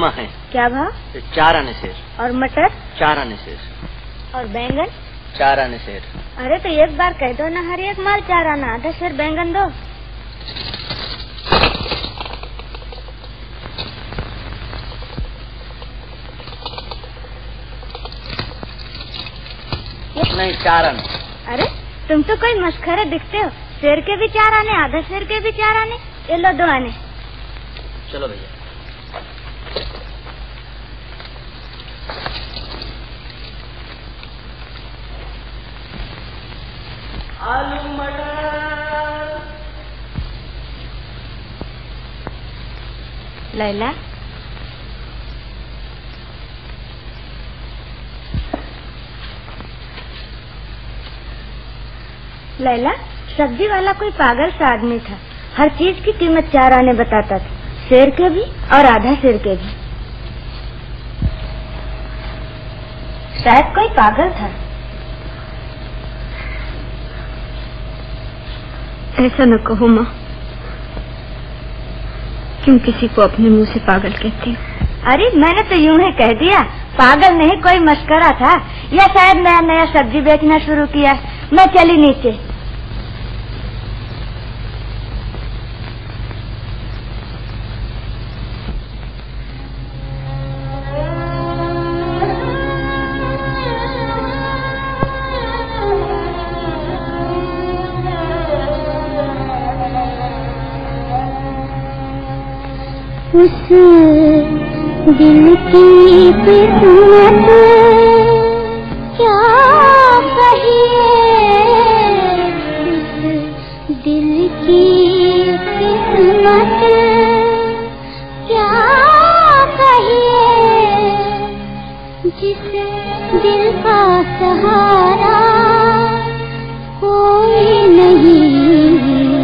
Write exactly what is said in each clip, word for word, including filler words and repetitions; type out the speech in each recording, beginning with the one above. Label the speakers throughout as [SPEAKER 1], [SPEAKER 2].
[SPEAKER 1] अम्मा है।
[SPEAKER 2] क्या भाव?
[SPEAKER 1] चार आने शेर।
[SPEAKER 2] और मटर?
[SPEAKER 1] चार आने शेर।
[SPEAKER 2] और बैंगन?
[SPEAKER 1] चार आने शेर।
[SPEAKER 2] अरे तो एक बार कह दो ना, हर एक माल चार आना, आधा शेर बैंगन दो।
[SPEAKER 1] नहीं, चार आने।
[SPEAKER 2] अरे तुम तो कोई मस्खरे दिखते हो, शेर के भी चार आने, आधा शेर के भी चार आने। ये लो दो आने।
[SPEAKER 1] चलो भैया। आलू मटर।
[SPEAKER 2] लैला, लैला, सब्जी वाला कोई पागल सा आदमी था, हर चीज की कीमत चार आने बताता था, शेर के भी और आधा शेर के भी। शायद कोई पागल था।
[SPEAKER 3] ऐसा न कहो माँ, क्यों किसी को अपने मुंह से पागल कहती हो?
[SPEAKER 2] अरे मैंने तो यूं ही कह दिया, पागल नहीं, कोई मस्करा था, या शायद नया नया सब्जी बेचना शुरू किया। मैं चली नीचे।
[SPEAKER 4] उस दिल की किस्मत क्या कहिए, उस दिल की किस्मत क्या कहिए, जिस दिल का सहारा कोई नहीं,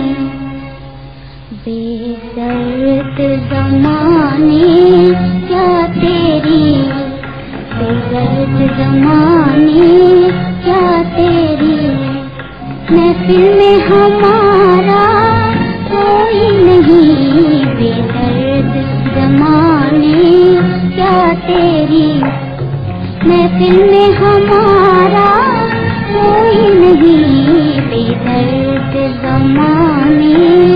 [SPEAKER 4] बेदर्द ज़माने क्या तेरी, बेदर्द ज़माने क्या तेरी, महफिल में हमारा कोई नहीं, बेदर्द ज़माने क्या तेरी, महफिल में हमारा कोई नहीं, बेदर्द ज़माने।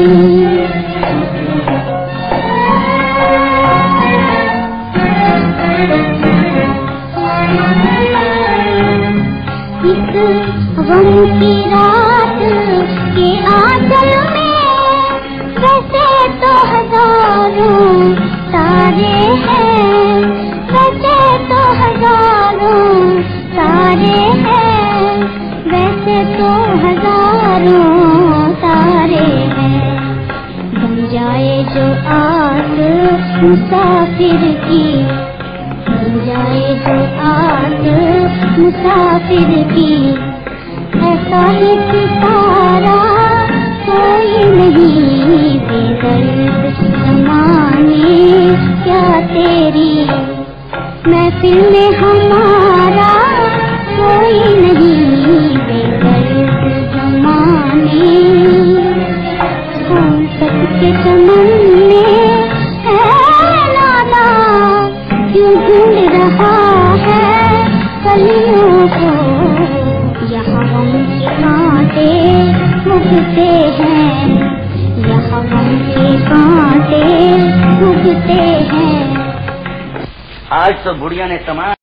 [SPEAKER 4] इस गम की रात के आंचल में वैसे तो हजारों तारे हैं, वैसे तो हजारों तारे हैं, वैसे तो हजारों तारे हैं। बन जाए जो आस मुसाफिर की, बन जाए जो आस मुसाफिर की, ऐसा ही सितारा कोई नहीं, बेदर्द ज़माने क्या तेरी, महफिल में हमारा कोई नहीं, बेदर्द ज़माने। कौन सबके चमन में है नादा, क्यों ढूंढ रहा है कलियों को, यहाँ गम के कांटे उगते हैं, यहाँ गम के कांटे उगते हैं।
[SPEAKER 1] आज तो बुढ़िया ने तमाम